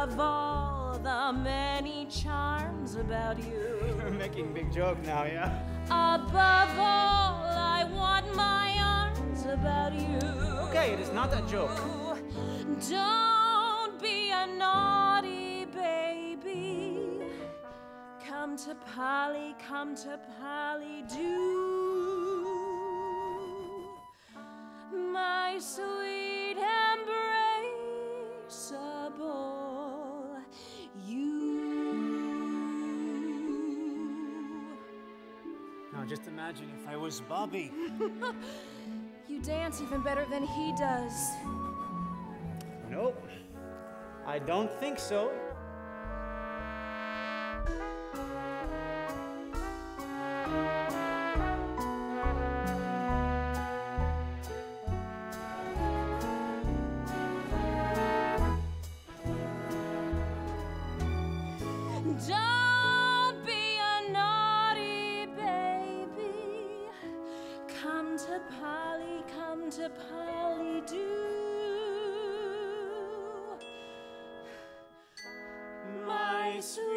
of all the many charms about you. You're making big joke now, yeah? Above all, I want my arms about you. Okay, it is not a joke. Don't be a naughty baby. Come to Polly, do. My sweet embraceable you. Now just imagine if I was Bobby. You dance even better than he does. Nope, I don't think so. Don't be a naughty baby. Come to Polly, do. My sweet